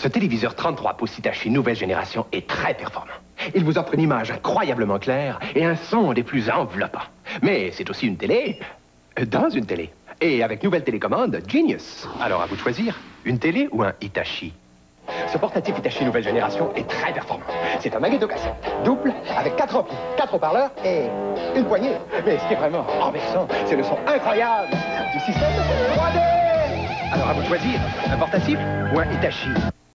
Ce téléviseur 33 pouces Hitachi nouvelle génération est très performant. Il vous offre une image incroyablement claire et un son des plus enveloppants. Mais c'est aussi une télé dans une télé. Et avec nouvelle télécommande, Genius. Alors à vous de choisir, une télé ou un Hitachi. Ce portatif Hitachi nouvelle génération est très performant. C'est un magnétocassette double avec 4 amplis, 4 haut-parleurs et une poignée. Mais ce qui est vraiment renversant, c'est le son incroyable du système 3D. Alors à vous de choisir, un portatif ou un Hitachi.